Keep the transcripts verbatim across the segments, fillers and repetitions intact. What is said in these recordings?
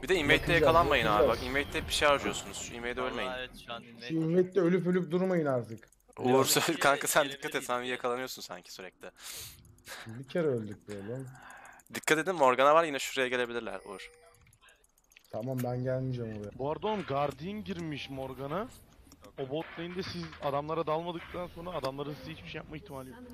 Bir de invade'de Bakacağız, yakalanmayın abi. Bak bakacağız. invade'de bir şey harcıyorsunuz. Şu invade'de ölmeyin. Vallahi evet şu an Şu invade. invette ölüp ölüp durmayın artık. Uğur Yok, söyle bir kanka kere sen gelebilir dikkat et. Sen diye. yakalanıyorsun sanki sürekli. Bir kere öldük be oğlum. Dikkat edin Morgana var yine şuraya gelebilirler Uğur. Tamam ben gelmeyeceğim oraya. Bu arada oğlum Guardian girmiş Morgana. O bot lane'de siz adamlara dalmadıktan sonra adamların size hiçbir şey yapma ihtimali yok.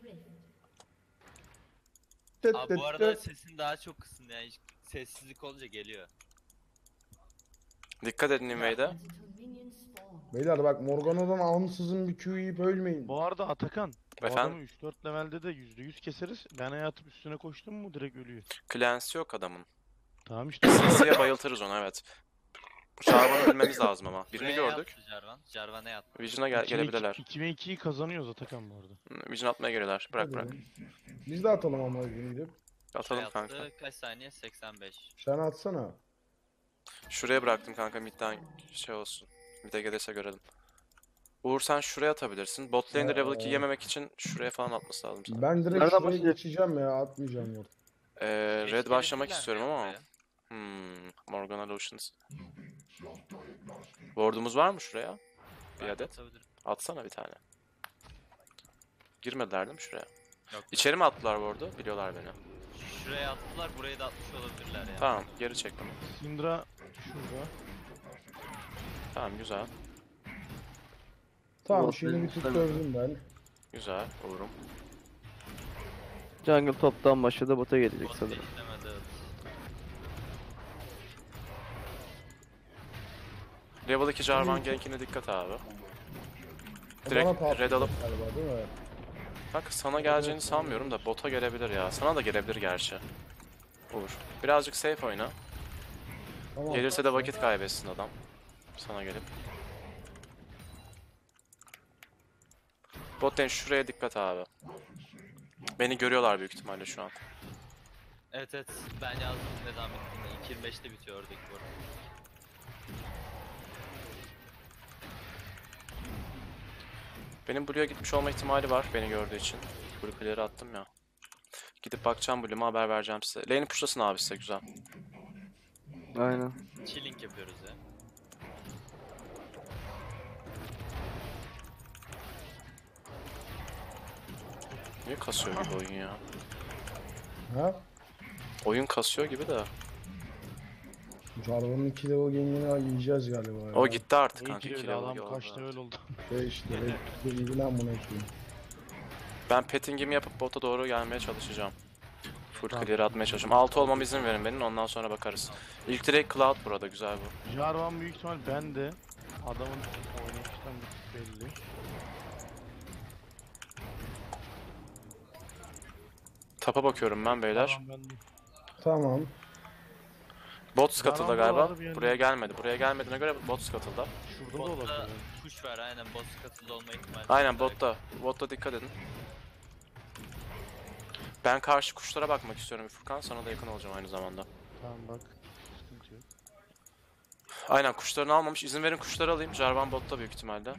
Tet Abi tet bu arada tet. sesin daha çok kısın yani sessizlik olunca geliyor. Dikkat edin invade'e. Beyler bak Morgana'dan ansızın bir Q yiyip ölmeyin. Bu arada Atakan, bu Efendim? adamı üç dört levelde de yüzde yüz keseriz. Ben hayatım üstüne koştum mu direkt ölüyor. Clancy yok adamın. Tamam işte. Sinsi'ye bayıltırız onu evet. Jarvan'ı ölmemiz lazım ama. Birini Buraya gördük. yaptı Jarvan. Jarvan'a yattı. Vision'a gel gelebilirler. iki ve ikiyi kazanıyoruz Atakan bu arada. Vision atmaya geliyorlar. Bırak bırak. Hadi. Biz de atalım ama gün gidip. Atalım Şey kanka. yaptı, kaç saniye? seksen beş. Sen atsana. Şuraya bıraktım kanka midden şey olsun. Mid'e gelirse görelim. Uğur sen şuraya atabilirsin. Bot lane'de level iki Ee. yememek için şuraya falan atması lazım sana. Ben direkt Nereden şuraya başlayacak? geçeceğim ya atmayacağım orada. Ee, Geç red başlamak gelebilirler istiyorum mi ama. buraya? Hmm, Morgana Lotions. Ward'umuz var mı şuraya? Bir Ben adet. atabilirim. Atsana bir tane. Girmediler değil mi şuraya? Yok. İçeri mi attılar ward'u? Biliyorlar beni. Şuraya attılar, burayı da atmış olabilirler yani. Tamam, geri çektim. Syndra şurada. Tamam, güzel. Tamam Bot şimdi bir lane'in tık üstüne dövdüm ben. Güzel, Uğur'um. Jungle toptan başladı bota gelecek Bot sanırım. işlemedi, evet. Level iki Jarvan gankine dikkat abi. O Direkt bana patlayacak red alıp galiba değil mi? kanka sana geleceğini sanmıyorum da bota gelebilir ya. Sana da gelebilir gerçi. Uğur. Birazcık safe oyna. Tamam. Gelirse de vakit kaybetsin adam. Sana gelip. Bot lane şuraya dikkat abi. Beni görüyorlar büyük ihtimalle şu an. Evet evet, ben yazdım ne zaman bittiğini. iki yirmi beşte bitiyor oradaki bu arada. Benim Blue'ya gitmiş olma ihtimali var beni gördüğü için. Blue clear'ı attım ya. Gidip bakacağım Blue'ma haber vereceğim size. Lane'i pushlasın abi size güzel. Aynen. Chilling yapıyoruz ya. Niye kasıyor gibi oyun ya? Ha? Oyun kasıyor gibi de. Jarvan'ın iki level game'ini yiyeceğiz galiba ya. O gitti artık İyi kanka. ki iki öyle level adam oldu. kaç level oldu. Şey işte red ilgilen buna ekleyin. Ben pettingimi yapıp bota doğru gelmeye çalışacağım. Full Tamam. clear atmaya çalışacağım. altı olmama izin verin benim ondan sonra bakarız. İlk direkt Cloud burada güzel bu. Jarvan büyük ihtimal ben de. Adamın oynayıştan bir tık belli. Tapa bakıyorum ben beyler. Jarvan ben de. Tamam. Bot skatıldı Jarvan galiba. buralarda bir yerde. Buraya gelmedi. Buraya gelmediğine göre bot skatıldı. Şurada da Botta olabilir. push var aynen, boss katıldı olma ihtimali. Aynen botta. Botta dikkat edin. Ben karşı kuşlara bakmak istiyorum Furkan. Sana da yakın olacağım aynı zamanda. Tamam bak. Sıkıntı yok. Aynen kuşlarını almamış. İzin verin kuşları alayım. Jarvan botta büyük ihtimalle.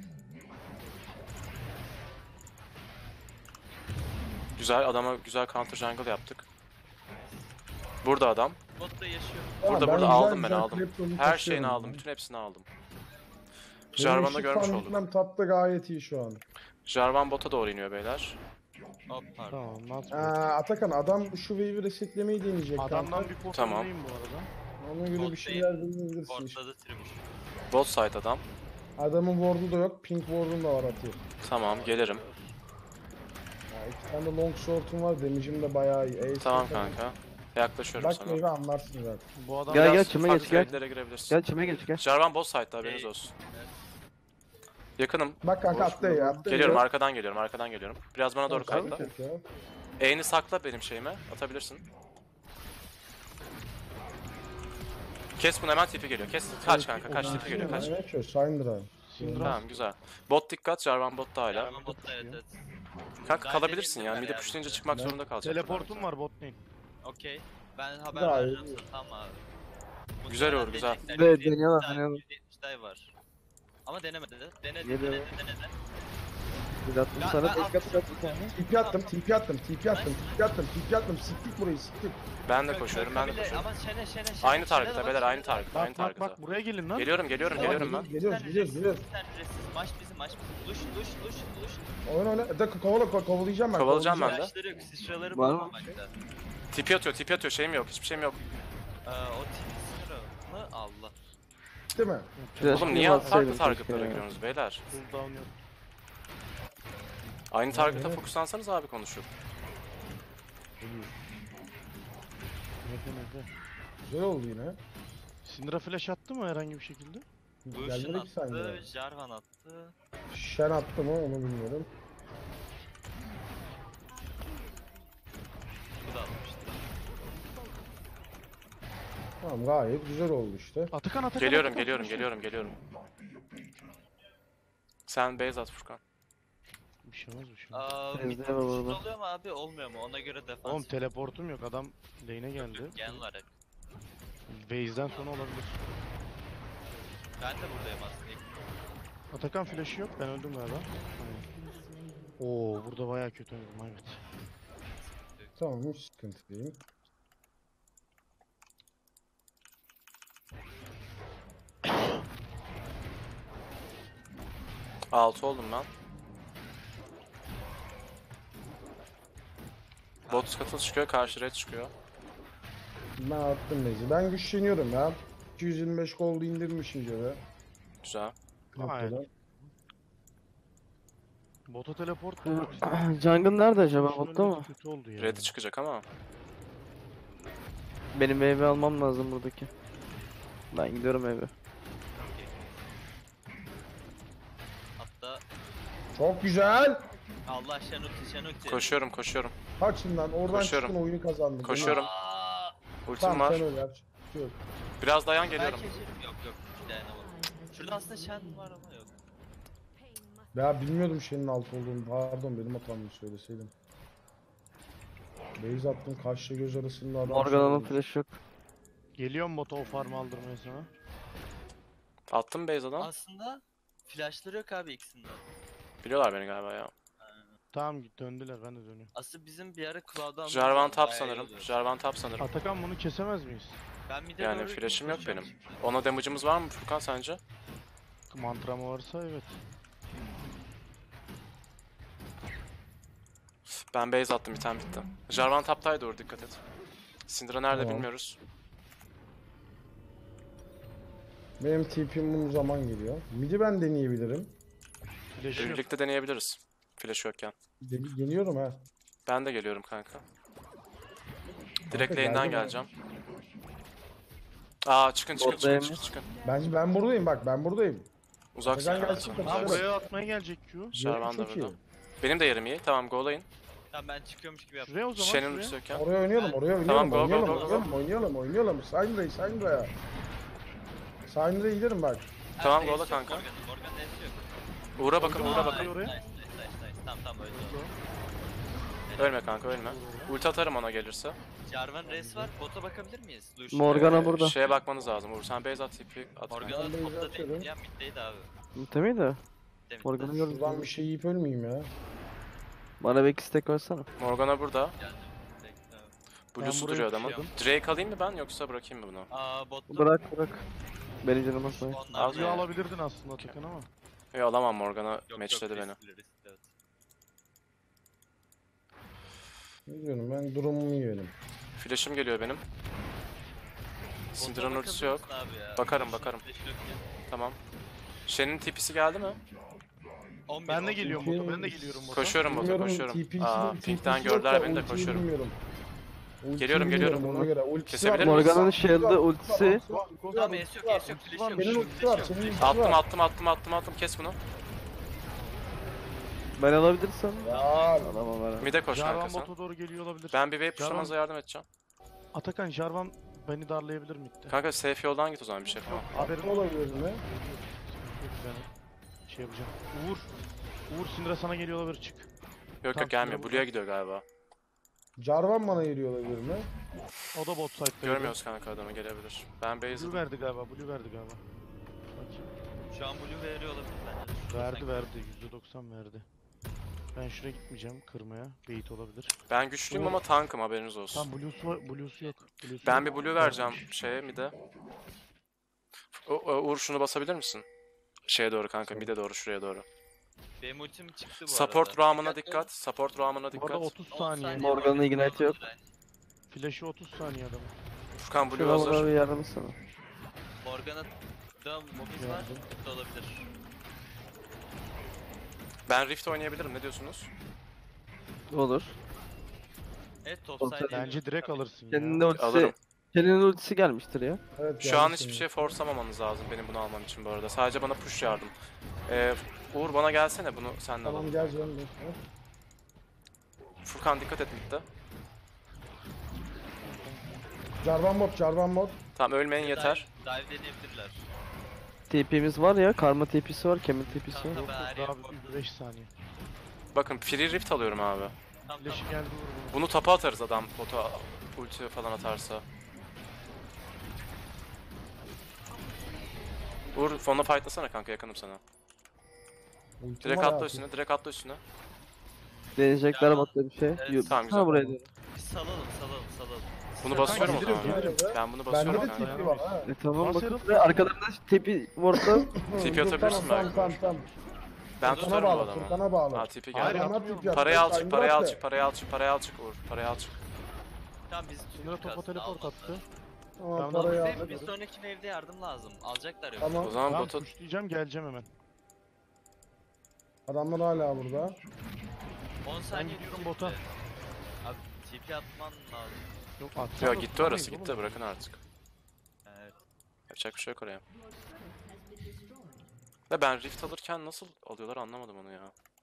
Güzel adama güzel counter jungle yaptık. Burada adam. Botta yaşıyor. Tamam, Burada ben burada güzel aldım ben güzel aldım. Klepton'u Her taşıyorum şeyini ya. aldım. Bütün hepsini aldım. Benim Jarvan'da ışık görmüş fan olduk. gitmem tapta gayet iyi şu an. Jarvan bota doğru iniyor beyler. Hop pardon. Tamam not Aa, Atakan adam şu wave'i resetlemeyi deneyecek Adamdan kanka. bir portal Tamam. alayım bu arada. Ona göre bir şeyler deneyebilirsin işte. Portladı Tribush. Bot side adam. Adamın ward'u da yok, pink ward'un da var atıyor. Tamam gelirim. Ya iki tane de long short'um var, damage'im de bayağı iyi. Ace Tamam atarım. kanka. Yaklaşıyorum Bak sana. meyve anlarsın zaten. Bu adam Gel, Biraz gel, çime ufak geç, gel. trade'lere girebilirsin. Gel çime geç gel. Jarvan bot side'da haberiniz Hey. olsun. Yakınım. Bak kanka Boş attı ya, ver. attı. Geliyorum ya. arkadan geliyorum arkadan geliyorum. Biraz bana doğru Tamam, kayıtla. çek ya. E'ni sakla benim şeyime. Atabilirsin. Kes bunu hemen tipi geliyor. Kes. Kaç kanka kaç tipi geliyor kaç. Aynen şöyle, Syndra. Syndra. Tamam güzel. Bot dikkat Jarvan botta hala. Jarvan botta evet evet. Kanka Daha kalabilirsin ya. deneyebilirler Midi ya. pushlayınca çıkmak Ben- zorunda kalacaksın. Teleportum var bot lane. Okey. Ben haber Daha vereceğim iyi. sana tamam abi. Güzel Muhtemelen olur, güzel. deneyecekler. Evet, yüz yetmiş deniyorlar, tane- deniyorlar. yüz yetmiş tane var. Ama denemedi de. Denedi Geliyor. denedi denedi. Bir attım Ben- sana ben tek atmışım. atacak bir tane. T P attım, T P attım, T P attım, T P attım, T P attım. Siktik burayı, siktik. Ben de Kö- koşuyorum, kö- ben de kabile- koşuyorum. Ama şene şene şene. Aynı şene target'a bak, beyler, şene aynı bak. target'a, aynı Bak bak target'a. bak buraya gelin lan. Geliyorum, geliyorum, Tamam, geliyorum ben. Geliyoruz, Sen geliyoruz, resiz, geliyoruz. sen resiz. Maç bizim, maç bizim. Luş, luş, luş, luş. Oyun oyna. Da kovala ko- kovalayacağım ben. Kovalayacağım ben de. Flashları yok, sıçraları Var mı? bulamamakta. Tipi atıyor, tipi atıyor. Şeyim yok, hiçbir şeyim yok. Ee, o tipi sınırı mı? Allah. Değil mi? Flash Oğlum kill niye atsaydım farklı keşke targetlara ya. giriyorsunuz beyler? Cooldown yok. Aynı target'a evet. fokuslansanız abi konuşup. Nefe nefe. Güzel oldu yine. Syndra flash attı mı herhangi bir şekilde? Lucian Gelmedi ki saniye. attı, Jarvan attı. Şen attı mı onu bilmiyorum. Bu da atmıştı. Tamam gayet güzel oldu işte. Atakan Atakan. Geliyorum, Atakan, geliyorum, flash geliyorum, geliyorum. Sen base at Furkan. yok. Bir şey olmaz bir şey olmaz. Aa, Tezde bir var tane orada. oluyor mu abi? Olmuyor mu? Ona göre defans. Oğlum teleportum yok adam lane'e geldi. Gen var hep. Base'den sonra olabilir. Ben de buradayım aslında. İlk- Atakan flash'ı yok ben öldüm galiba. Aynen. Oo burada bayağı kötü oynadım evet. Tamam hiç sıkıntı değil. Altı oldum ben. Bot scuttle çıkıyor, karşı red çıkıyor. Ben attım neyse. Ben güçleniyorum ya. iki yüz yirmi beş gold indirmişim göre. Güzel. Noktadan. Bota teleport. Jungle nerede acaba? Şöyle Botta mı? Kötü oldu ya. Red'i çıkacak ama. Benim meyve almam lazım buradaki. Ben gidiyorum eve. Hatta Çok güzel. Allah Şenukti, Şenukti. Koşuyorum, koşuyorum. Kaçın lan oradan Koşuyorum. çıkın oyunu kazandık. Koşuyorum. Aa, Ultim Tamam var. sen öyle yap. Yok. Biraz dayan geliyorum. belki şey- Yok yok. Dayanamadım. Şurada aslında Shen var ama yok. Ya bilmiyordum şeyin altı olduğunu. Pardon benim hatamdı söyleseydim. Base attım kaşla göz arasında adam. Morgana'nın şey flash yok. Geliyorum bota o farmı aldırmaya sana. Attım base adam. Aslında flashları yok abi ikisinde. Biliyorlar beni galiba ya. Tamam git döndüler ben de dönüyorum. Aslında bizim bir ara Cloud'dan Jarvan top sanırım. Jarvan top sanırım. Atakan bunu kesemez miyiz? Ben bir de Yani doğru flash'ım yok koşacağım benim. şimdi. Ona damage'ımız var mı Furkan sence? Mantram varsa evet. Ben base attım, bir tane bitti. Jarvan top'taydı orada, dikkat et. Syndra nerede Tamam. bilmiyoruz. Benim T P'm bunun zaman geliyor. Midi ben deneyebilirim. Flash yok. Birlikte deneyebiliriz. Flash yokken. De geliyorum ha. Ben de geliyorum kanka. Direkt Kanka, lane'den geldim geleceğim. Aa çıkın çıkın çıkın Botlayayım çıkın mı? çıkın. Ben ben buradayım bak ben buradayım. Uzaksın. Neden ya. gelsin? Tamam. Lan Evet. buraya atmaya gelecek Q. Jarvan da Çok iyi. burada. Benim de yerim iyi. Tamam go'layın. Tamam ben çıkıyormuş gibi yaptım. Şuraya o zaman Shen'in şuraya. ultisi yokken. Oraya oynayalım, oraya oynayalım, Tamam, go, go, oynayalım, go, go, oynayalım, oynayalım, oynayalım. Syndra'yı, Syndra'ya. Syndra'ya giderim bak. Tamam, Ha, go'la ace yok kanka. Morgan'ın, Morgan'ın ace yok. Uğur'a bakın, Aa, Uğur'a Aa, bakın. nice, oraya. nice, nice, nice, nice. Tamam tamam öldü. Ölme kanka, ölme. Ulti atarım ona gelirse. Jarvan res var. Bota bakabilir miyiz? Lucian. Morgana Ee, burada. Şeye bakmanız lazım. Uğur sen base at, T P at. Morgana Ben de topta atıyorum. değil ya middeydi abi. Değil de. Midde, Morgan'ı midde. gördüm. Buradan bir şey yiyip ölmeyeyim ya. Bana bir iki stack versene. Morgana burada. Geldim. Bekle abi. Blue'su buraya duruyor adamın. düşüyorum. Drake alayım mı ben yoksa bırakayım mı bunu? Aa botta. Bırak bırak. Benim canıma say. Onlar Az Q'yu ya. alabilirdin aslında Atakan ama. Yok alamam, Morgana Yok, yok, matchledi beni. riskli, riskli, evet. Ne diyorum ben durumumu yiyelim. Flash'ım geliyor benim. Syndra'nın Bota ultisi yok. bakabilir misin abi ya? Bakarım, Lucian bakarım. flash yok ya. Tamam. Shen'in T P'si geldi mi? on bir, Ben on de bir. geliyorum Çünkü- bota ben de geliyorum bota. Koşuyorum bota, Bilmiyorum, koşuyorum. T P'si Aa, T P'si Pink'ten yok gördüler da beni de ultiyi koşuyorum. bilmiyorum. Ultiyi Geliyorum, geliyorum. bilmiyorum, ona göre. Ultisi Kesebilir var. miyiz? Morgana'nın shield'ı ultisi. Tamam ace yok ace yok flash yok. Benim flash ultisi var, yok, senin flash ultisi yok. Attım attım attım attım attım, kes bunu. Ben alabilirsem. Ya Alamam ben. Mid'e koş Jarvan kanka sen. bota doğru geliyor olabilir. Ben bir wave Jarvan- pushlamanıza yardım edeceğim. Atakan Jarvan beni darlayabilir midde. Kanka safe yoldan git o zaman, bir şey yapamam. haberin olabilir mi? Ben şey yapacağım. Uğur. Uğur Syndra sana geliyor olabilir çık. Yok Tamam, yok gelmiyor. Syndra Blue'ya gidiyor galiba. Jarvan bana geliyor olabilir mi? O da bot side'da. Görmüyoruz kanka adamı, gelebilir. Ben Blue base'im. verdi galiba. Blue verdi galiba. Bakayım. Şu an blue veriyor olabilir bence. Verdi verdi. yüzde doksan verdi. Ben şuraya gitmeyeceğim kırmaya. Bait olabilir. Ben güçlüyüm ama tankım, haberiniz olsun. Tamam Blue'su var, Blue'su yok. Blue'su Ben yok. bir blue vereceğim şeye, mid'e. O- o- Uğur şunu basabilir misin? Şeye doğru kanka, mid'e doğru, şuraya doğru. Benim ultim çıktı bu Support arada. roam'ına dikkat. Support roam'ına Bu arada dikkat. otuz on saniye. saniye Morgan'ın var. ignite yok. Flash'ı otuz saniye adamın. Furkan blue Şuna bana hazır. bir yardım etsene. Morgana'da mobiz var. Da olabilir. Ben Rift oynayabilirim, ne diyorsunuz? Olur. Evet top Oğlum, side. Bence direkt alırsın Kendinin ya. ultisi, Alırım. kendinin ultisi gelmiştir ya. Evet, Şu an geldi hiçbir şimdi. şey forslamamanız lazım benim bunu almam için bu arada. Sadece bana push yardım. Ee, Uğur bana gelsene, bunu sen de Tamam alalım. gel canım. dur. Furkan dikkat et mid'de. Jarvan mod, Jarvan mod. Tamam, ölmeyin yeter. Dive, dive deneyebilirler. T P'miz var ya, karma T P'si var, kemin T P'si var. Tamam ben her Daha yeri bir beş saniye. Bakın free rift alıyorum abi. Tamam Flash'ı tamam. geldi vur bunu. Bunu tapa atarız adam bota ulti falan atarsa. Uğur fonla fightlasana kanka, yakınım sana. Ultim Direkt var atla ya. üstüne, direkt atla üstüne. Deneyecekler Ya, batta bir şey. evet, Yok. tamam, güzel. Ha buraya değil. Biz salalım salalım salalım. Bunu Serkan basıyorum o gelirim, zaman. gelirim. Ben bunu Bende basıyorum de kanka. T P var ha. E tamam Bas bakın. herif. Ve arkalarında T P ward'da. T P Dur, atabilirsin tamam, belki. Tamam tamam Ben Furkan'a tutarım bu bağla, adamı. Furkan'a bağla. Ha, T P Hayır, geldi. Adamlar atmıyorum. tip yaptı, Parayı al çık, Sayın parayı al Murat çık, parayı al çık, parayı al çık Uğur. Parayı al çık. Tamam biz Sinir'e topa aslında, teleport almadılar. attı. Tamam Ben parayı Bize al. bir sonraki wave'de yardım lazım. Alacaklar yok. Tamam. O zaman Tamam bota... pushlayacağım, geleceğim hemen. Adamlar hala burada. on saniye gidiyorum bitti. bota. Abi T P atman lazım. Yok atsam Yok da gitti orası, tutamayız gitti, oğlum. bırakın artık. Evet. Yapacak bir şey yok oraya. Ve ben rift alırken nasıl alıyorlar anlamadım onu ya.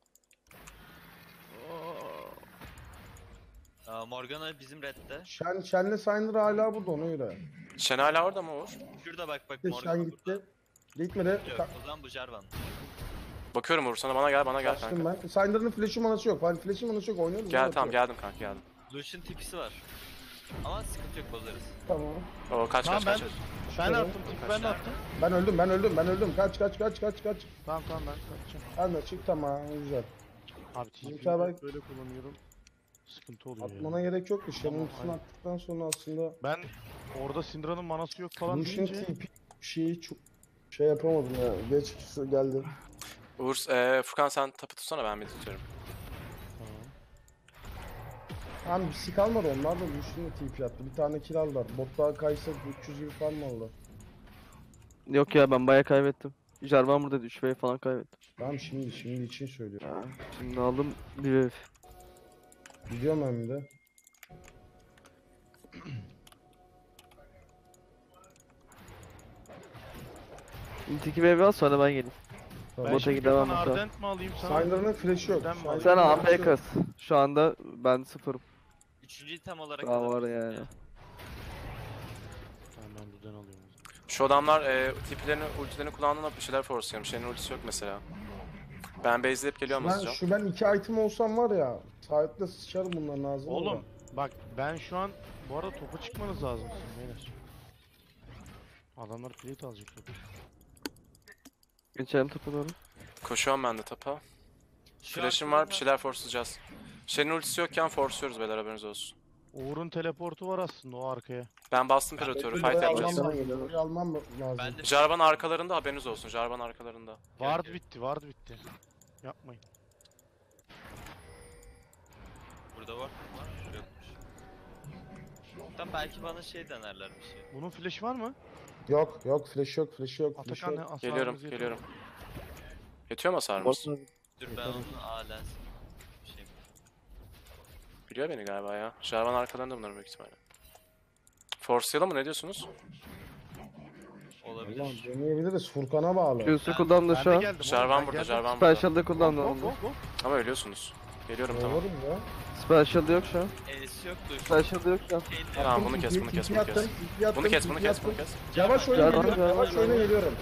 Aa, Morgana bizim redde. Şen, Şen'le Syndra hala burada ona göre. Shen hala orada mı Uğur? Şurada bak bak Gitti, Morgana Şen gitti. Gitmedi. Yok, Ka- o zaman bu Jarvan. Bakıyorum Uğur sana, bana gel, bana gel Kaçtım kanka. ben. Syndra'nın flash'ı manası yok. Hani flash'ı manası yok, oynuyoruz. Gel evet, tamam, yok. geldim kanka, geldim. Lucian tipisi var. Ama sıkıntı yok, bozarız. Tamam. Oo kaç Tamam, kaç ben- kaç. Ben Şuraya. attım, tipi ben de attım. Ben öldüm, ben öldüm, ben öldüm. Kaç, kaç, kaç, kaç, kaç. Tamam tamam ben kaçacağım. Ben de çık, tamam, güzel. Abi T P'yi Bizimkiler bak- böyle kullanıyorum. Sıkıntı oluyor Atmana ya. gerek yoktu. Şen'in Tamam, ultisini aynen. attıktan sonra aslında Ben orada Syndra'nın manası yok falan Lucian deyince T P şeyi çok şey yapamadım ya. Geç geldi. Uğur, eee Furkan sen tapı tutsana, ben bir tutuyorum. Tamam. Hem bir sik almadı, onlar da Lucian'la T P attı. Bir tane kill aldılar. Botta Kaysa üç yüz gibi farm aldı. Yok ya ben bayağı kaybettim. Jarvan burada üç wave falan kaybettim. Tamam şimdi, şimdi için söylüyorum. Ha, şimdi aldım bir wave. Gidiyorum hem de. İlk iki wave al sonra ben geleyim. Tamam. Ben Bota şimdi gidemem Gökhan mesela. Ardent mi alayım sana? Syndra'nın flash'ı yok. Sen mi Syndra'nın Sen A flash'ı P yok. kas. Şu anda ben sıfırım. Üçüncü item olarak Daha var alabilirsin yani. ya. Tamam ben buradan alıyorum. o zaman. Şu adamlar eee tipilerini, ultilerini kullandığında bir şeyler force'luyorum. Shen'in ultisi yok mesela. Ben base'leyip geliyorum Ben, hızlıca. şu ben iki item olsam var ya. Sahipte sıçarım bunların ağzına. da. Oğlum bak ben şu an bu arada topa çıkmanız lazım sizin beyler. Adamlar plate alacak topu. Geçelim topa doğru. Koşuyorum ben de tapa. Şu Flash'ım arkadan var, bir şeyler force'layacağız. Shen'in ultisi yokken force'luyoruz beyler, haberiniz olsun. Uğur'un teleportu var aslında o arkaya. Ben bastım Predator'u, fight Burayı yapacağız. almam lazım, burayı almam lazım. Ben de Jarvan arkalarında, haberiniz olsun. Jarvan arkalarında. Ward bitti, ward bitti. Yapmayın. burada var. Var. Yokmuş. Tam belki bana şey denerler bir şey. Bunun flash'ı var mı? Yok yok flash yok flash yok flash Atakan yok. hasarımız Geliyorum, yetiyor. geliyorum. Yetiyor mu hasarımız? Bota Dur ben onu A lens. Bir şey. Biliyor beni galiba ya. Jarvan arkalarında bunlar büyük ihtimalle. Force'layalım mı, ne diyorsunuz? Olabilir. Ulan deneyebiliriz, Furkan'a bağlı. Q'su cooldown'da Ben şu de an. geldim. oğlum, Jarvan ben burada, geldim. Jarvan burada. Special'da cooldown'da Hop, oldu. hop, hop. Ama ölüyorsunuz. Geliyorum tamam. Doğru mu ya? Special'da yok şu an. E'si yok Lucian. Special'da yok şu an. Şeyin de- Tamam bunu kes, bunu kes, bunu kes. Bunu kes, bunu kes, bunu kes. Yavaş oyna Jarvan, geliyorum, Jarvan, yavaş oyna Jarvan. geliyorum.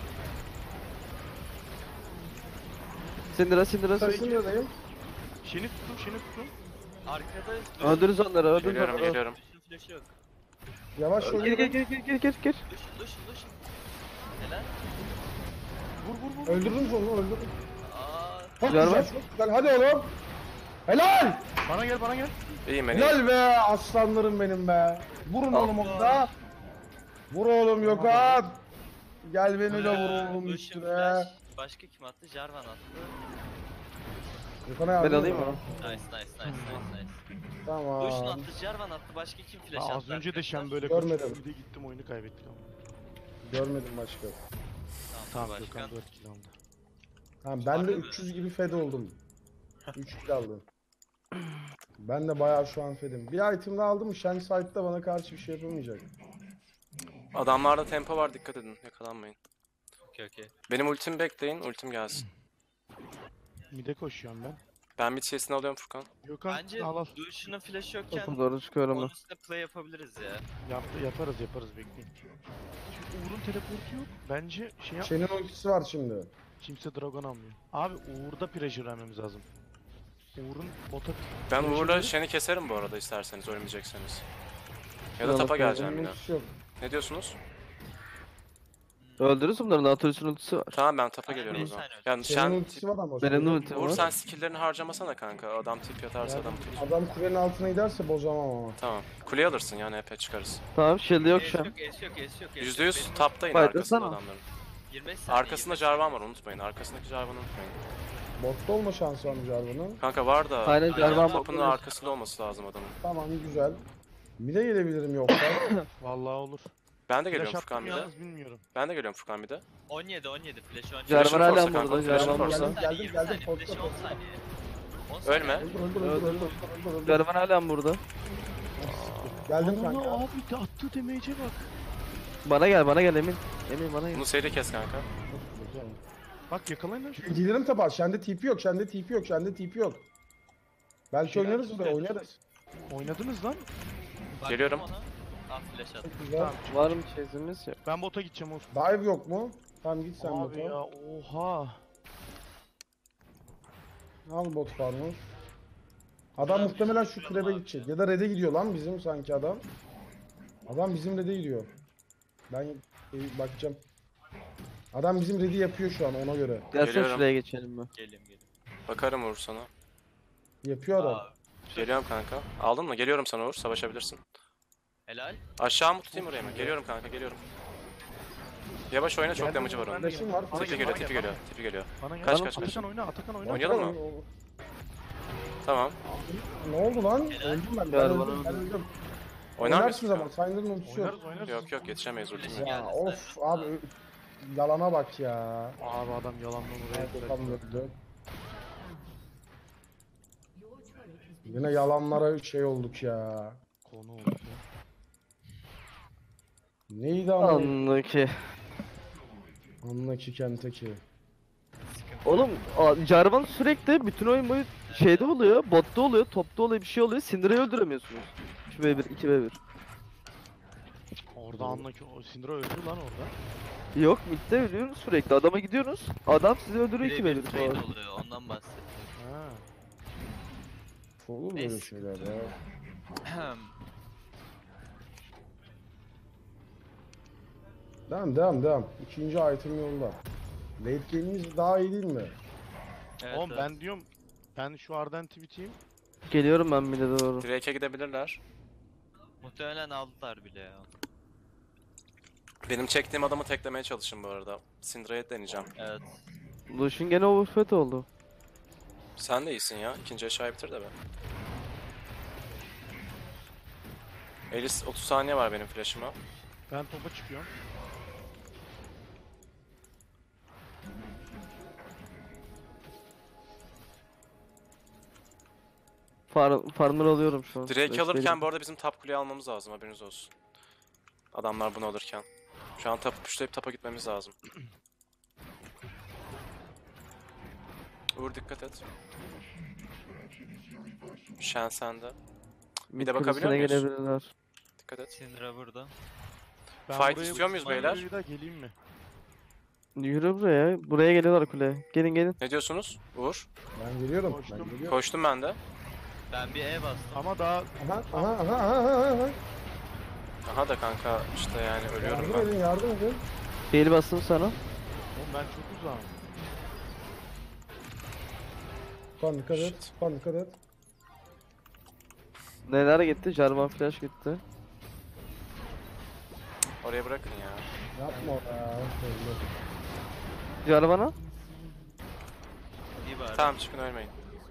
Syndra Syndra Sarsın Syndra. yadayım. Şeni tuttum, şeni tuttum. Arkada Öldürürüz onları öldürürüz Geliyorum, onları. geliyorum. Lucian flash'ı yok. Yavaş Gir oyna. gir gir gir gir gir gir. Lucian Lucian Lucian. Helal. Vur vur vur. Öldürdünüz onu, öldürdün. Aa Çok Güzel güzel, var. çok güzel. Hadi oğlum. Helal. Bana gel bana gel. İyiyim ben iyiyim. Helal be aslanlarım benim be. Vurun oğlum onu da. Vur oğlum Gökhan. Gel beni de vur oğlum Lucian üstüne. flash. Başka kim attı? Jarvan attı. Gökhan'a Ben yardım alayım et. onu. Nice nice nice nice nice. Tamam. Lucian attı, Jarvan attı. Başka kim flash Ya attı? az önce de Şen böyle Görmedim. koştu. Bir de gittim oyunu kaybettik ama. Görmedim başka. Tamam, Tamam başkan. Gökhan dört kill aldı. Tamam ben de Harbi mi? üç yüz gibi fed oldum. üç kill aldım. Ben de bayağı şu an fedim. Bir item daha aldım. Shen site'da bana karşı bir şey yapamayacak. Adamlarda tempo var, dikkat edin. Yakalanmayın. Okey okey. Benim ultimi bekleyin, ultim gelsin. Mide koşuyorum ben. Ben mid chest'ini alıyorum Furkan. Gökhan Bence al al. Lucian'ın flash'ı yokken Topu doğru çıkıyorum onun ben. üstüne play yapabiliriz ya. Yap, yaparız yaparız bekleyin. Şimdi Uğur'un teleportu yok. Bence şey yap. Shen'in ultisi var şimdi. Kimse dragon almıyor. Abi Uğur'da pressure vermemiz lazım. Uğur'un bota... Ben pressure Uğur'la verip- Shen'i keserim bu arada isterseniz, ölmeyecekseniz. Ya da Yok, tapa yok, geleceğim Shen'in yine. ultisi yok. Ne diyorsunuz? Öldürürüz bunları. Natürlüsün ultisi var. Tamam ben tapa Aynen, geliyorum o bir zaman. saniye Yani Shen'in Shen, ultisi var ama. Benim de ultim Uğur var. sen skill'lerini harcamasana kanka. Adam tip yatarsa adam tut. Adam kulenin altına giderse bozamam ama. Tamam. Kuleyi alırsın yani, epey çıkarız. Tamam shield'ı yok Ace şu an. yok, ace yok, ace yok. ace yüzde yok. yüz Benim taptayın Fightlasana. arkasında adamların. yirmi beş saniye. Arkasında Jarvan var, unutmayın. Arkasındaki Jarvan'ı unutmayın. Botta olma şansı var mı Jarvan'ın? Kanka var da Aynen, Jarvan tapının botları. arkasında olması lazım adamın. Tamam güzel. Mide gelebilirim yoksa. Vallahi olur. Ben de Flash geliyorum Furkan attım bir de. yalnız bilmiyorum. Ben de geliyorum Furkan bir de. on yedi on yedi flash on yedi. Jarvan Flash'ını hala forsa kanka, burada. flash'ını Jarvan forsa. burada. Geldim, yirmi geldim, saniye, geldim, flash korkma, on korkma. saniye. on Ölme. saniye. Öldür öldür öldür öldür öldür öldür. Jarvan hala burada. Geldim Ananı kanka. abi de attığı damage'e bak. Bana gel bana gel Emin. Emin bana gel. Bunu seri kes kanka. Bak yakalayın lan şunu. Gidelim tapar. Şende T P yok. Şende T P yok. Şende T P yok. Belki Şeyler oynarız güzel. buraya oynarız. Oynadınız lan. Baktım Geliyorum. ona. Ah flash attı. Çok güzel. Tamam. Var mı chase'imiz yok. Ben bota gideceğim Uğur. Dive yok mu? Tamam git sen Abi bota. ya oha. Al bot farmı. Adam muhtemelen şu krebe gidecek. Ya da red'e gidiyor lan bizim sanki adam. Adam bizim red'e gidiyor. Ben e, bakacağım. Adam bizim red'i yapıyor şu an ona göre. Gelsene Geliyorum. şuraya geçelim ben. Geleyim geleyim. Bakarım Uğur sana. Yapıyor adam. Aa, Geliyorum kanka. Aldın mı? Geliyorum sana Uğur. Savaşabilirsin. helal. Aşağı mı tutayım oraya mı? Geliyorum kanka, geliyorum. Yavaş oyna, çok Geldim, damage'ı var ben onun. de Flash'im var. Bana Tipi gel, geliyor, bana tipi gel, geliyor, tipi geliyor. Bana gel. Kaç, Bana- kaç, kaç. Atakan oyna Atakan oyna. Oynayalım mı? Tamam. Ne oldu lan? Öldüm ben. Ben Galiba öldüm. Ben öldüm. öldüm. Oynar Oynarsınız mıyız? ama. Syndrome ultisi yok. Oynarız oynarız. Yok yok, yetişemeyiz ultime. Geldi Ya zaten. of abi. ö- Yalana bak ya. Abi adam yalandan oraya Evet, atacak. tam öldü. Yine yalanlara şey olduk ya. Konu oldu ya. Neydi ama? Anlı ki. Anla ki Kentucky. Oğlum a- Jarvan sürekli bütün oyun boyu şeyde oluyor, botta oluyor, topta oluyor, bir şey oluyor. Syndra'yı öldüremiyorsunuz. üç ve bir, iki ve bir. Orada anla ki o Syndra öldü lan orada. Yok midde ölüyorsunuz sürekli. Adama gidiyorsunuz. Adam sizi öldürüyor iki ve Birebir bir trade falan. oluyor ondan bahsettim. Ha. Olur böyle Neyse. şeyler ya. Devam devam devam. İkinci item yolda. Late game'imiz daha iyi değil mi? Evet, Oğlum evet. ben diyorum ben şu Ardent'i biteyim. Geliyorum ben mid'e doğru. Drake'e gidebilirler. Muhtemelen aldılar bile ya. Benim çektiğim adamı teklemeye çalışın bu arada. Syndra'ya deneyeceğim. Evet. Lucian gene overfed oldu. Sen de iyisin ya. İkinci aşağı bitir de be. Elis otuz saniye var benim flash'ıma. Ben topa çıkıyorum. Far farmer alıyorum şu an. Drake Beş alırken benim. bu arada bizim top kuleyi almamız lazım, haberiniz olsun. Adamlar bunu alırken. Şu an tapı puşlayıp tapa gitmemiz lazım. Uğur dikkat et. Shen sende. Mid de bakabiliyor kulesine muyuz? gelebilirler. Dikkat et. Syndra burada. Ben Fight buraya- istiyor muyuz Ben beyler? buraya da geleyim mi? Yürü buraya. Buraya geliyorlar kuleye. Gelin gelin. Ne diyorsunuz? Uğur. Ben geliyorum. Koştum. Ben geliyorum. Koştum ben de. Ben bir E bastım. Ama daha Aha aha aha aha aha. Aha da kanka işte yani ölüyorum Yardım ben. edin yardım edin. Heal bastım sana. oğlum ben çok uzağım. Fan dikkat et. Shit. Fan dikkat et. Neler gitti? Jarvan flash gitti. Oraya bırakın ya. Yapma ya. Öyle. Jarvan'a? İyi bari. Tamam çıkın ölmeyin.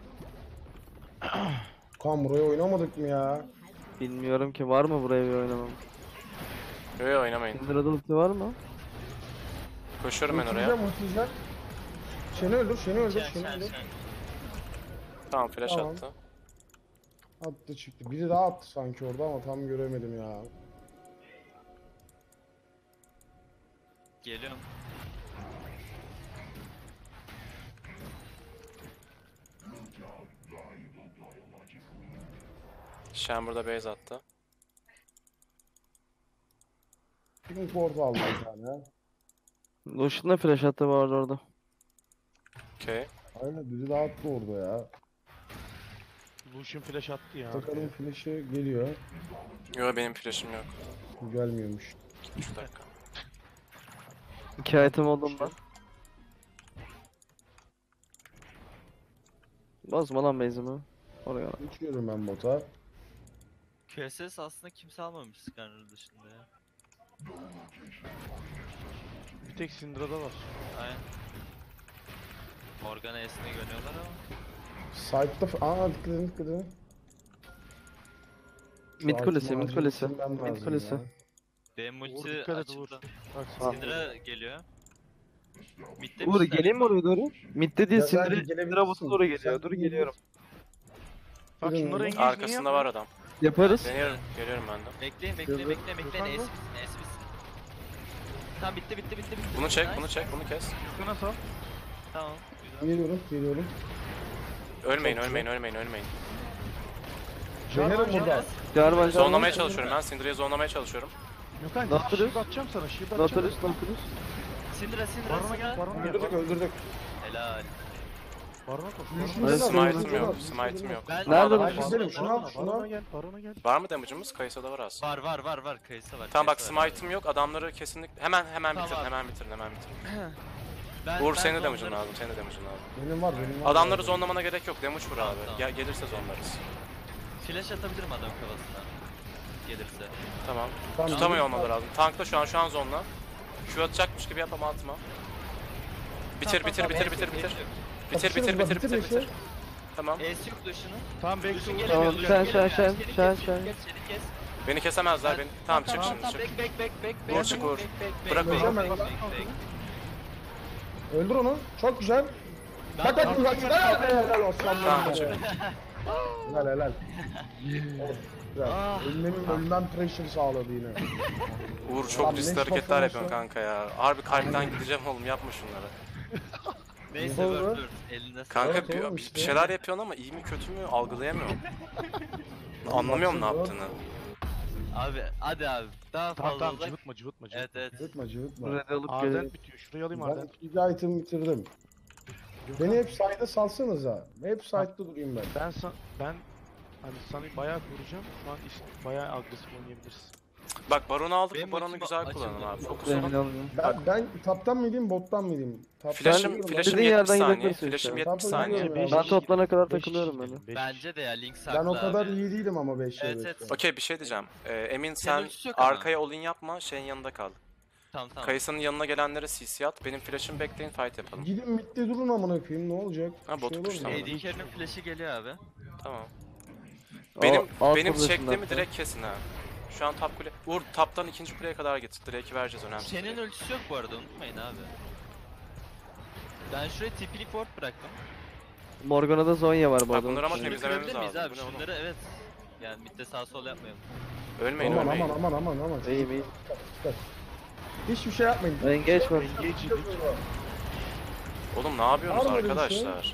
Kan buraya oynamadık mı ya? Bilmiyorum ki var mı buraya bir oynamam. Yo yo oynamayın. Syndra'da ulti var mı? Koşuyorum ben oraya. Ultiyeceğim, ultiyeceğim. Şeni öldür, Şeni öldür, Şen Şeni şen öldür. şen. Tamam flash Tamam. attı. Attı çıktı. Biri daha attı sanki orada ama tam göremedim ya. Geliyorum. Shen burada base attı. Pink board aldı bir tane. Lucian da flash attı bu arada orada. Okey. Aynen biri daha attı orada ya. Lucian flash attı ya. Takalım flash'ı geliyor. Yo benim flash'ım yok. Gelmiyormuş. Şu dakika. İki item oldum ben. Bozma lan base'imi. Oraya. Uçuyorum ben bota. Q S S aslında kimse almamış Skarner dışında ya. Bir tek Syndra'da var. Aynen. Morgana S'ine görüyorlar ama. Side'da... f- Aa dikkat edin dikkat edin. Şu Mid kulesi, altın mid ağacı kulesi. bitirmem Mid lazım kulesi. ya. Benim Uğur ulti dikkat et Uğur. açıldı. Bak Ah. Syndra geliyor. Mid'de Uğur misin? geleyim mi oraya doğru? Mid'de değil, Ya Syndra, belki Syndra gelebilirsin. botu doğru geliyor. Sen Dur gelebilirsin. geliyorum. Bak Bilmiyorum. şunları engage niye Arkasında yapmıyor? var adam. Yaparız. Deniyorum. Geliyorum ben de. Bekleyin bekleyin Gördüm. bekleyin bekleyin. Gördün S mü? bitsin S bitsin. Tamam bitti bitti bitti bitti. Bunu çek, Nice. bunu çek, bunu kes. Üstüne sal. Tamam. Güzel. Geliyorum geliyorum. Ölmeyin, Çok ölmeyin, ölmeyin, ölmeyin. Zeynep Jarvan, burada. Jarvan, Jarvan. Zonlamaya çalışıyorum ben. Syndra'yı zonlamaya çalışıyorum. Gökhan Ne yaptınız? shield atacağım sana shield atacağım. Nautilus, Nautilus. Syndra Syndra Barona gel, Syndra. barona gel. Öldürdük öldürdük. Helal. Barona koş. Yürüyüşünü Hayır, de al, Smite'ım yürüyüşünü de al, yok, yürüyüşünü smite'ım de al. yok. Ben Nerede Adam- bu? Hadi gidelim şunu al Barona, şunu barona al. gel, barona gel. Var mı damage'ımız? Kayısıda var az. Var var var var kayısı var. Tamam bak kayısı var. smite'ım yok. Adamları kesinlikle hemen hemen Tamam. bitirin, hemen bitirin, hemen bitirin. Ben, Uğur ben senin de damage'ın zonları- lazım, senin de damage'ın lazım. Benim var benim var. Adamları zonlamana gerek yok. Damage vur Tamam, abi. tamam. Gel gelirse zonlarız. Flash atabilirim adam kafasına. Gelirse. Tamam. Tamam, Tutamıyor yürü. olmaları lazım. Tankta şu an şu an zonla. Q atacakmış gibi yap ama atma. Bitir Tamam, bitir tamam, bitir ace bitir yok, bitir. ace yok. Bitir Kapışırız bitir bak, bitir bitir bitir bitir. Tamam. Ace yok Lucian'ın. Tamam bekle. Lucian Uğur. gelemiyor. Tamam, Lucian şen, gelemiyor. şen, Seni şen, kes, şen. seni kes, seni kes. Beni kesemezler. Beni... Tamam çık Tamam, şimdi tamam, çık. Back back back back Uğur back. çık, back, Uğur. back, back, Bırak back, onu. back, back, back. Öldür onu. Çok güzel. Ben- Bak bak bak. Helal helal olsun. Tamam çık. Helal helal. Of, güzel. Ah. Ölmenin ölmem pressure sağladı yine. Uğur çok Abi, riskli next hareketler performance yapıyorsun var. kanka ya. Harbi kalpten gideceğim oğlum yapma şunları. Neyse Doğru. dur dur. Elinde Kanka Evet, bir, oğlum bir işte. şeyler yapıyorsun ama iyi mi kötü mü algılayamıyorum. Anlamıyorum ne Baksana, yaptığını. Abi hadi abi. Daha Tamam fazla tamam uzak. cıvıtma cıvıtma Evet cıvıtma. evet. Cıvıtma cıvıtma. Red'i alıp Ardent gelelim. bitiyor. Şurayı alayım Ben Ardent. iki item bitirdim. Beni hep side'da salsanıza. Hep side'da durayım ben. Ben san ben hani sana bayağı koruyacağım. Şu an iş bayağı agresif oynayabiliriz. Bak baronu aldık Benim bu baronu ultim güzel açıldı. kullanın abi. Fokus Emin olun. olmuyorum. Ben, ben taptan mıydım, bottan mıydım? Taptan Flash'ım, gidiyorum. flash'ım Dediğin yetmiş yerden saniye. gidebilirsin Flash'ım işte. yetmiş Tamam, saniye. gidiyorum ya. Ben toplana kadar Beş takılıyorum kişi ben. dedim, beş Bence de ya Link saklı Ben o kadar abi. iyi değilim ama beş Evet, evet, evet. Okey bir şey diyeceğim. Ee, Emin Senin sen ultisi yok ama. arkaya olin yapma şeyin yanında kal. Tamam tamam. Kayısının yanına gelenlere C C at. Benim flash'ım bekleyin fight yapalım. Gidin midde durun amına koyayım ne olacak? Ha, Bir botu olur mu? puşlamadım. A D Carry'nin flash'i geliyor abi. Tamam. Benim alt benim position çektiğimi hatta. direkt kesin ha. Şu an top kule... Uğur taptan ikinci kuleye kadar git. Drake'i vereceğiz önemli. Senin ölçüsü yok bu arada unutmayın abi. Ben şuraya T P'lik ward bıraktım. Morgana'da Zonya var bu Bak arada. bunları ama Şunu temizlememiz kırabilir miyiz lazım. abi? Bu ne oğlum? Şunları evet. Yani midde sağ sol yapmayalım. Ölmeyin Aman ölmeyin. aman aman aman aman. İyiyim iyiyim. Hiçbir şey yapmayın. Engage var. Oğlum ne yapıyorsunuz Var mı öyle bir şey? arkadaşlar?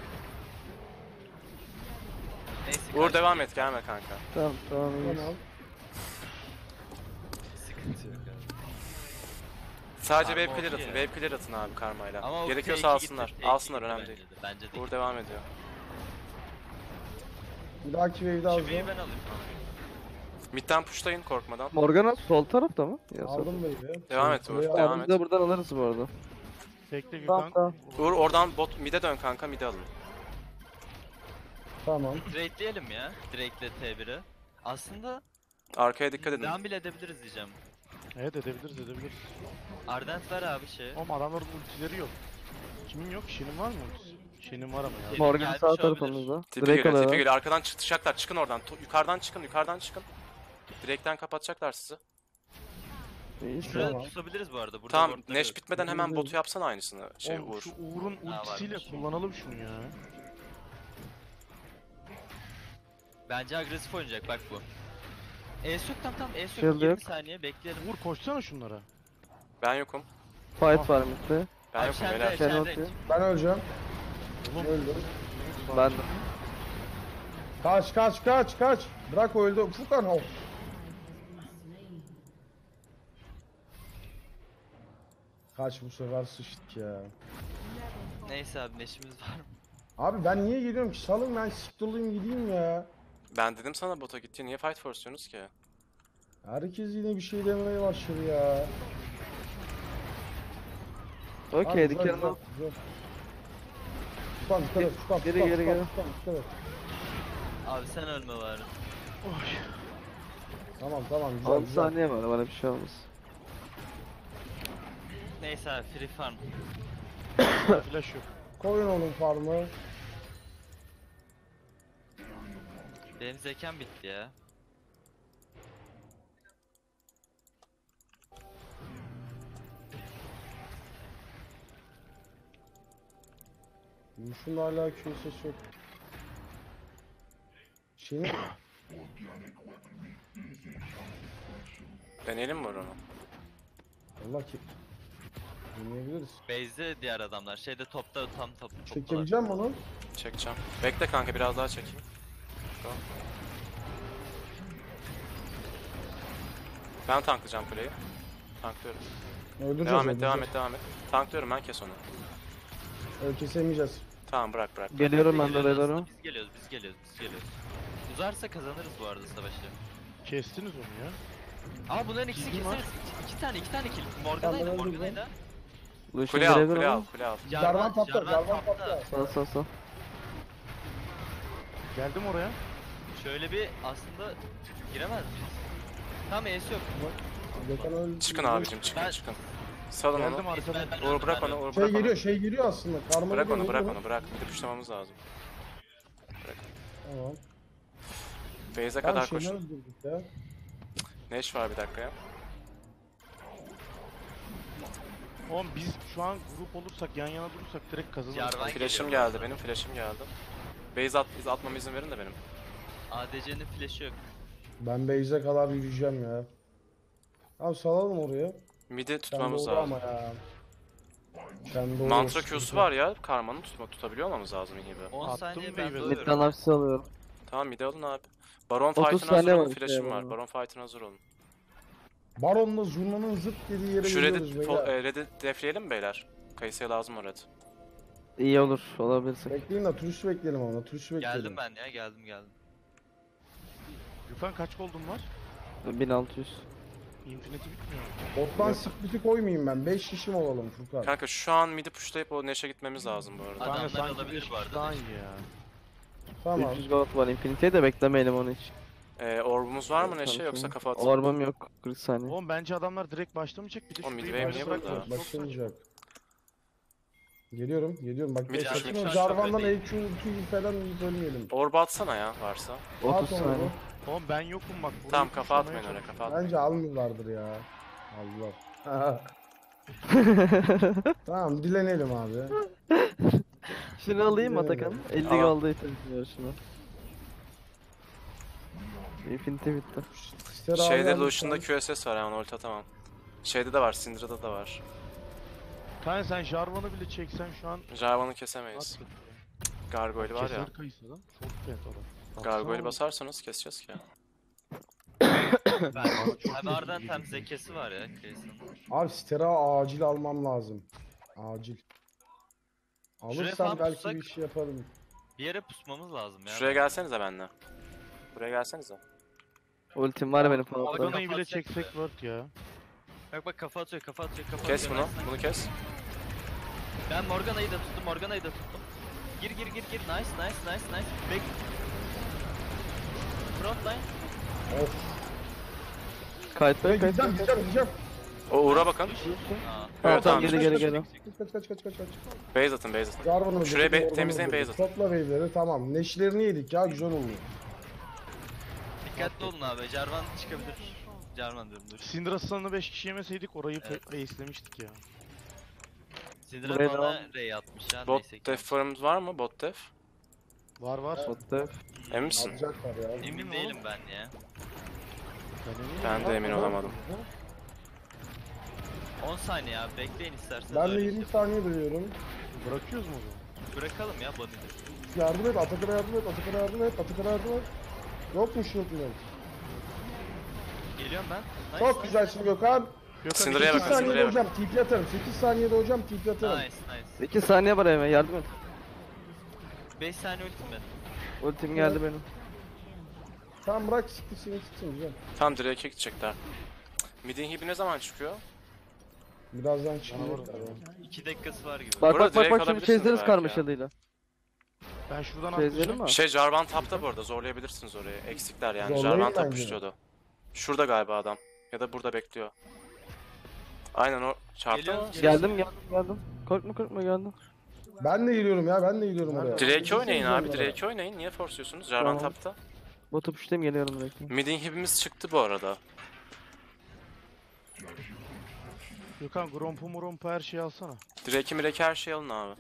Neyse. Uğur kaç- devam et gelme kanka. Tamam tamam iyiyiz. Tamam. Sıkıntı yok abi. Sadece Karma wave clear okey atın. ya. Wave clear atın abi karmayla. Ama o Gerekiyorsa T iki alsınlar. gitti, T iki Alsınlar gitti önemli bence değil. de, Bence de. Uğur devam ediyor. Bir dahaki wave'de alacağım. Çiviyi ben alayım. Mid'den pushlayın korkmadan. Morgana sol tarafta mı? Ya, sol. Aldım wave'i. Devam et Uğur, Buraya devam aldım. Biz de buradan alırız bu arada. Bekle Tamam Gökhan. tamam. Uğur oradan bot mid'e dön kanka mid'e alın. Tamam. Trade'leyelim ya. Drake'le T bir'i. Aslında Arkaya dikkat edin. devam bile edebiliriz diyeceğim. Evet edebiliriz edebiliriz. Ardent ver abi şey. Oğlum adamların ultileri yok. Kimin yok? Shen'in var mı ultisi? Shen'in var ama ya. Gelmiş Morgan sağ olabilir. tarafımızda. Tipi Direkt geliyor, tipi alıyorlar. geliyor. Arkadan çıkacaklar. Çıkın oradan. Tu- yukarıdan çıkın, yukarıdan çıkın. Direkten kapatacaklar sizi. İyi Şuraya Tamam. tutabiliriz bu arada. Burada Tamam, wardları Neş yok. bitmeden hemen Hı. botu yapsana aynısını. Şey Oğlum Uğur. şu Uğur'un Ha, ultisiyle varmış. kullanalım şunu ya. Bence agresif oynayacak bak bu. E sök tam tam E sök Shield yirmi yok. saniye bekleyelim. Uğur koşsana şunlara. Ben yokum. Fight var midde. Ben Abi yokum sen de- beyler. Shen Shen ulti. Ben öleceğim. Oğlum Öldüm. Ben de. Kaç kaç kaç kaç. Bırak öldü. Furkan oh. Kaç bu sefer sıçtık ya. Neyse abi neşimiz var. Abi ben niye geliyorum ki? Salın ben siktirliyim gideyim ya. Ben dedim sana bota gitti. Niye fight force'luyorsunuz ki? Herkes yine bir şey demeye başladı ya. Abi, Okey güzel, dikerim. güzel, güzel. Furkan dikkat et. Furkan Geri, Furkan, geri, Furkan, geri. Furkan, dikkat et. Abi sen ölme bari. Tamam tamam güzel on güzel. saniye var bana bir şey olmaz. Neyse abi free farm. flash yok. Koyun onun farmı. Benim zekam bitti ya. Muş'un hala kimsesi yok. Şeyini Deneyelim mi onu? Allah ki. Dinleyebiliriz. Base'de diğer adamlar. Şeyde topta tam top toptalar. Çekebileceğim onu. Çekeceğim. Bekle kanka biraz daha çekeyim. Go. Ben tanklayacağım kuleyi. Tanklıyorum. Öldüreceğiz. Devam et, öldüreceğiz. devam et, devam et. Tanklıyorum ben, kes onu. Öyle kesemeyeceğiz. Tamam bırak bırak. Geliyorum ben de Geliyoruz Raider'ım. aslında, Biz geliyoruz biz geliyoruz biz geliyoruz. Uzarsa kazanırız bu arada savaşı. Kestiniz onu ya. Aa bunların ikisi Bilgim var. keseriz. İki, iki tane iki tane kill. Tamam, Morgana'ydı ben Morgana'ydı. Lucian Kule al, birebir kule al, ama. kule al. Jarvan patla, Jarvan patla. Sağ sağ sağ. Geldim oraya. Şöyle bir aslında giremez miyiz? Tam Ace yok. Gökhan öldü. Çıkın abicim, çıkın Ben- çıkın. Salın onu. Geldim arkadan. Ben- ben- Uğur bırak ben- onu, Uğur Şey bırak geliyor, onu. şey geliyor aslında. Karma Bırak geliyor, onu, bırak geliyor. onu, bırak. Bir de puşlamamız lazım. Tamam. Base'e Ben kadar şeyini koşun. öldürdük ya. Neş var bir dakika ya. Oğlum biz şu an grup olursak yan yana durursak direkt kazanırız. Jarvan Flash'ım geliyor bu geldi, arada. benim flash'ım geldi. Base at, iz atmama izin verin de benim. A D C'nin flash'ı yok. Ben base'e kadar yürüyeceğim ya. Abi salalım oraya. Mid'i Sen tutmamız doğru lazım. ama ya. Sen doğru. Mantra Q'su var ya, Karma'nın tutma, tutabiliyor olmamız lazım iyi bir. on Attım saniye ben wave'i. doğuyorum. Midden hapsi alıyorum. Tamam mid'i alın abi. Baron otuz fight'ına hazır saniye olun, var flash'ım şey var. var. Baron fight'ına hazır olun. Baron'la Zurna'nın zıt dediği yere Şu gidiyoruz red'i, beyler. e, red'i defleyelim mi beyler? Kayısıya lazım o red. İyi olur olabilirsek. Bekleyin de turist bekleyelim ama turist bekleyelim. Geldim ben ya geldim geldim. Gökhan kaç gold'un var? bin altı yüz. Infinity bitmiyor. Bottan split'i koymayayım ben. beş kişi mi olalım Furkan? Kanka şu an mid'i pushlayıp o Neş'e gitmemiz lazım bu arada. Adamlar Kanka sanki alabilir beş bu arada. kişi daha iyi ya. Tamam. üç yüz gold var Infinity'ye de beklemeyelim onu hiç. Ee, orbumuz var mı Neş'e Tamam, yoksa tamam. kafa atalım? Orbum yok kırk saniye. Oğlum bence adamlar direkt başlamayacak bir de Oğlum şu midway wave'i niye başlamak burada? çok saçma. Başlamayacak. Geliyorum, geliyorum. Bak Bir saçma dakika. Jarvan'dan Şöyle E Q ultiyi falan yiyip ölmeyelim. Orb atsana ya varsa. otuz At onu. saniye. Oğlum ben yokum bak. burayı Tamam kafa tuşlamaya atmayın oraya, çalışıyorum. kafa atmayın. Bence almıyorlardır ya. Allah. Tamam dilenelim abi. Şunu alayım mı Bilemedim. Atakan? elli Al. gold'a ihtiyacım şunu. Infinity bitti. Stera Şeyde aldım Lucian'da sen. Q S S var yani ulti atamam. Şeyde de var, Syndra'da da var. Kanka sen Jarvan'ı bile çeksen şu an Jarvan'ı kesemeyiz. at. Gargoyle var ya. Keser kayısı lan. Çok fiyat orası. Gargoyle basarsanız keseceğiz ki. Ben hem Ardent hem zekesi var ya Kayısı'nın. Abi Stera acil almam lazım. Acil. Şuraya Alırsam falan belki tutsak- bir şey yaparım. Bir yere pusmamız lazım ya. Şuraya gelsenize benimle. Buraya gelsenize. Ultim var benim falan. Morgan'ı Morgana'yı bile kapatacak çeksek bir word ya. Bak bak kafa atıyor kafa atıyor kafa Kes atıyor. bunu, bunu kes. Ben Morgana'yı da tuttum Morgana'yı da tuttum. Gir gir gir gir nice nice nice nice. Bek lane. Of. Kayıtta Ben kayıtta. gideceğim gideceğim gideceğim. O Uğur'a bakın. Aa. Tamam Evet, tamam tamam. geri geri geri. Kaç kaç kaç kaç kaç. Base atın base atın. Jarvan'ı öldürdük, Şuraya be- Morgan'ı temizleyin, öldürdük. base atın. Topla wave'leri tamam. Neşlerini yedik ya güzel oldu. Dikkatli olun abi. Jarvan çıkabilir. Jarvan diyorum dur. Syndra stun'ını beş kişi yemeseydik orayı Evet. evet. base'lemiştik ya. Syndra Buraya bana devam. Ray atmış ya. Bot neyse ki. def farmımız var mı? Bot def. Var var. Botta. Emin misin? Alacaklar ya. Emin değilim ben ya. Ben eminim. Ben de emin olamadım. on saniye abi bekleyin isterseniz. Ben de öyle yirmi şey. saniye duruyorum. Bırakıyoruz mu o zaman? Bırakalım ya body'de. Yardım et, Atakan'a yardım et, Atakan'a yardım et, Atakan'a yardım et. Yok mu shield yok? Geliyorum ben. Nice, Çok nice. güzelsin Gökhan. Gökhan Syndra'ya sekiz bakın, saniyede Syndra'ya hocam T P atarım. sekiz saniyede hocam T P atarım. Nice nice. iki saniye var hemen yardım et. beş saniye ultim benim. Ultim geldi benim. Tamam bırak siktir seni siksin güzel. Tam Drake'e gidecekler. Midin hibi ne zaman çıkıyor? Birazdan çıkıyor. iki dakikası var gibi. Bak Burada bak bak direkt bak şimdi alabilirsiniz çözeriz belki karmaşalıyla. Ben şuradan Çözelim atlayacağım. mi? Şey Jarvan tapta bu arada zorlayabilirsiniz orayı. Eksikler yani. Zorlayın Jarvan bence. tapışıyordu. Şurada galiba adam. Ya da burada bekliyor. Aynen o çarptı Geliyor, mı? geliyor. Geldim geldim geldim. Korkma korkma geldim. Ben de geliyorum ya ben de geliyorum oraya. Drake'e oynayın abi. Onlara. Drake'e oynayın. Niye forsuyorsunuz? Jarvan Tamam. tapta. Botu puşlayayım geliyorum direkt. Midin hibimiz çıktı bu arada. Gökhan grompu murompu her şeyi alsana. Drake'i mireki her şeyi alın abi.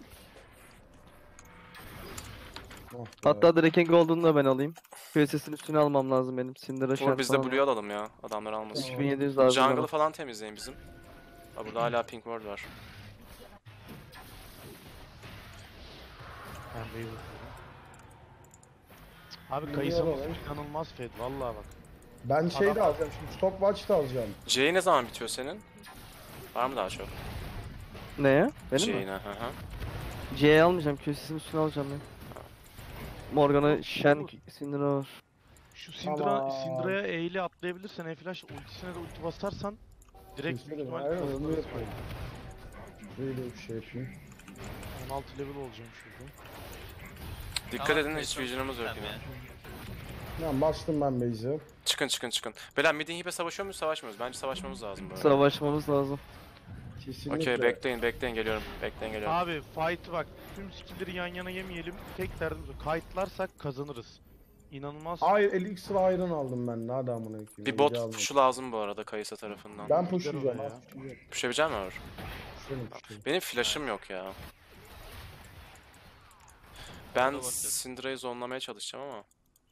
Oh be. Hatta Drake'in Golden'u da ben alayım. Q S S'in üstüne almam lazım benim. Syndra Uğur şart biz de falan. Blue'yu alalım ya. Adamlar almasın. Tamam. üç bin yedi yüz lazım Jungle'ı bana. falan temizleyin bizim. Ha burada hala Pink Ward var. Ben base atıyorum. Abi Yürü kayısımız alalım. inanılmaz fed vallahi bak. Ben şey de Adam- alacağım şimdi Stockwatch da alacağım. J ne zaman bitiyor senin? Var mı daha çok? Neye? Benim mi? J'ine hı hı. C'yi almayacağım. Q S S'in üstüne alacağım ben. Morgana, Shen, Syndra var. Şu Syndra, Tamam. Syndra'ya E ile atlayabilirsen E-Flash ultisine de ulti basarsan direkt büyük Keselim, ihtimal aynen, onu kazanırız. yapayım. Böyle bir şey yapayım. on altı level olacağım şurada. Dikkat Aa, edin hiç Kaysa vision'ımız yok ultim yine. ya. Tamam bastım ben base'i. Çıkın çıkın çıkın. Beyler midin hibe savaşıyor muyuz savaşmıyoruz? Bence savaşmamız lazım bu arada. Savaşmamız lazım. Kesinlikle. Okey bekleyin bekleyin geliyorum. Bekleyin geliyorum. Abi fight bak tüm skill'leri yan yana yemeyelim. Tek derdimiz o. Kite'larsak kazanırız. İnanılmaz. Hayır Elixir Iron aldım ben. Hadi amına koyayım. Bir Ece bot aldım. pushu lazım bu arada Kayısa tarafından. Ben pushlayacağım. oraya. az pushlayacağım. Pushabilecek misin Uğur? Pushlayalım, pushlayalım. Benim flash'ım yok ya. Ben Orada bakacağız. Syndra'yı zonlamaya çalışacağım ama.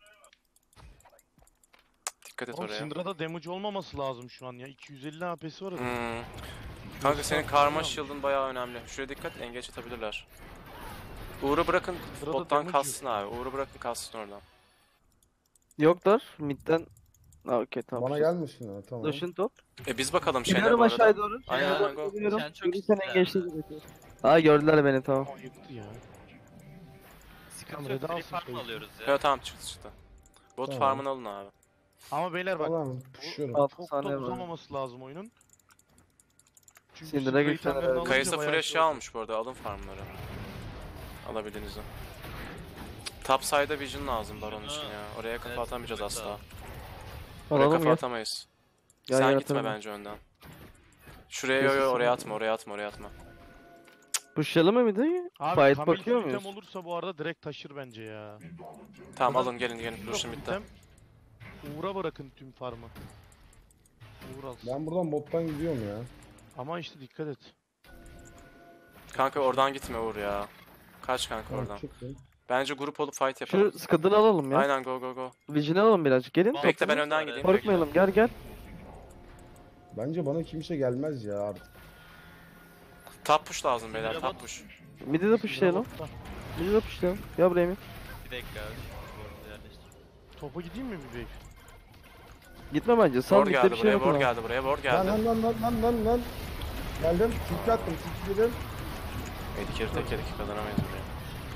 Dikkat et Oğlum oraya. Syndra'da damage olmaması lazım şu an ya. iki yüz elli A P'si var adam. Hmm. Kanka senin karma shield'ın bayağı önemli. Şuraya dikkat, engage atabilirler. Uğur'u bırakın Sırada bottan damage kalsın abi. Uğur'u bırakın kalsın oradan. Yoklar. Mid'den. Ha okey tamam. Bana gelmesin ha tamam. Döşün top. E biz bakalım şeyine Gidiyorum bu arada. aşağıya doğru. Aynen, Aşağıya aynen, doğru go. gidiyorum. Sen çok Gelirsen iyisin engage'de gidiyorum. Aa gördüler beni tamam. Aa, yıktı ya. Sıkıntı Tamam, yok. Red Free alsın farm Kaysa. alıyoruz ya. Evet tamam çıktı çıktı. Bot Tamam. farmını alın abi. Ama beyler bak Tamam pushluyorum. altı çok saniye da var. uzamaması lazım oyunun. Çünkü Syndra Syndra güçlenir itemlerini herhalde. alınca Kayısa bayağı full şey eşya olacak. almış bu arada alın farmları. Alabildiğinizi. Top side'a vision lazım baron için ya. Oraya kafa Evet, atamayacağız evet, asla. tamam. Oraya Alalım kafa ya. atamayız. Gel, Sen gel, gitme atalım. bence önden. Şuraya yo yo oraya atma oraya atma oraya atma. Pushlayalım mı bir de? Abi Fight Camille bakıyor item muyuz? olursa bu arada direkt taşır bence ya. Tamam Zaten alın gelin gelin Lucian bitti. item, Uğur'a bırakın tüm farmı. Uğur alsın. Ben buradan bottan gidiyorum ya. Ama işte dikkat et. Kanka oradan gitme Uğur ya. Kaç kanka Tamam, oradan. çıktım. Bence grup olup fight yapalım. Şu skıdını alalım ya. Aynen go go go. Vision alalım birazcık. Gelin. Bekle, Bekle toplanın. ben önden gideyim. Bekle. Korkmayalım gel gel. Bence bana kimse gelmez ya artık. Top push lazım beyler Syndra top bot. push. Mid'i de pushlayalım. Syndra botta. Mid'i de pushlayalım. Ya buraya mid. Bir dakika abi. Bu arada yerleştir. Topa gideyim mi bir bek? Gitme bence. Sal Ward mid'de geldi bir şey buraya yok ward ama. geldi buraya ward Lan geldi. lan lan lan lan lan. Geldim. Tilki attım. Tilki dedim. Medikeri tek yedik kazanamayız buraya.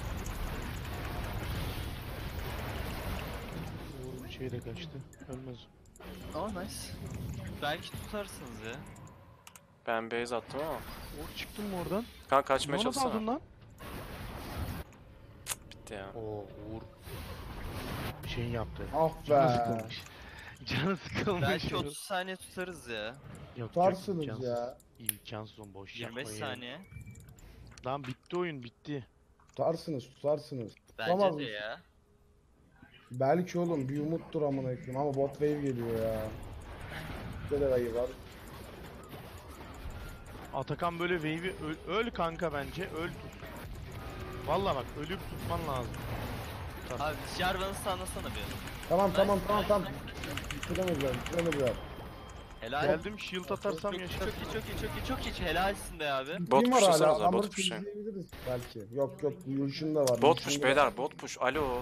Uğur bir şey de kaçtı. Ölmez. Ama nice. Belki tutarsınız ya. Ben base attım ama. Uğur çıktın mı oradan? Kanka kaçmaya Ne çalışsana. aldın lan? Bitti ya. Oo Uğur. Bir şey şeyin yaptı. Ah Canı be. sıkılmış. Canı sıkılmış. Belki otuz saniye tutarız ya. Yok, yok, Tutarsınız imkansız. ya. İmkansız oğlum, boş yirmi beş yapmayın. saniye. Lan bitti oyun, bitti. Tutarsınız tutarsınız. Bence Tutamaz de mısın? ya. Belki oğlum bir umuttur amına koyayım ama bot wave geliyor ya. Bir de ayı var. Atakan böyle wave'i öl, öl kanka bence, öl tut. Vallahi bak, ölüp tutman lazım. Abi Jarvan'ı sanlasana bir. Tamam tamam tamam tamam. Bitiremediler bitiremediler. Helal. Geldim, shield atarsam Çok iyi, yaşar. çok iyi, çok iyi, çok iyi, çok iyi. Helalsin be abi. Bot Kim var pushlasanıza, hala? Adamları bot pushlayın. temizleyebiliriz belki. Yok yok Lucian da var. Bot Lucian push da beyler, var. bot push. Alo.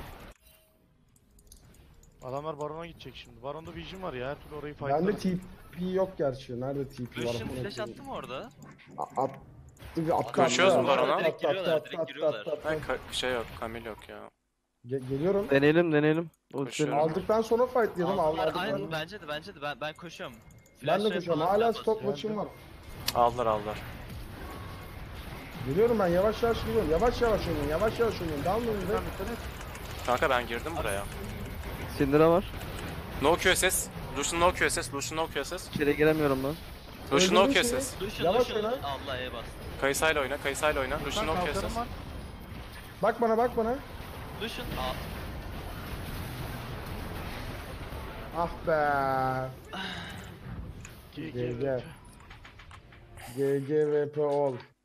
Adamlar Baron'a gidecek şimdi. Baron'da vision var ya, her türlü orayı Bende fightlarız. T P yok gerçi. Nerede T P var? Lucian Amına flash koyayım. attı mı orada? A- Attı bir attı. Koşuyoruz attı, mu Baron'a? attı, Direkt attı, giriyorlar, attı, direkt attı, giriyorlar. attı, attı. Ben ka- şey yok, Kamil yok ya. Ge- geliyorum. Deneyelim deneyelim. Ultilerini Koşuyorum. Aldıktan sonra fightlayalım. Aldılar, Aldıktan. aynen bence de bence de ben ben koşuyorum. Ben de Flash'e koşuyorum. falan Hala filan stop basıyorum. watch'im var. Aldılar aldılar. Geliyorum ben yavaş yavaş geliyorum. Yavaş yavaş oynayın. Yavaş yavaş oynayın. Dalmayın be. Kanka ben girdim buraya. Syndra var. No Q S S. Lucian no Q S S. Lucian no Q S S. İçeri giremiyorum ben. Lucian no Öldürdün Q S şeyi. S. Lucian, Yavaş Lucian. oyna. Allah E'ye bastı. Kayısayla oyna, Kayısayla oyna. Lucian no Q S Kalkanım S. var. Bak bana bak bana. Lucian. Aa. Ah be. G G G. G. G G V P ol.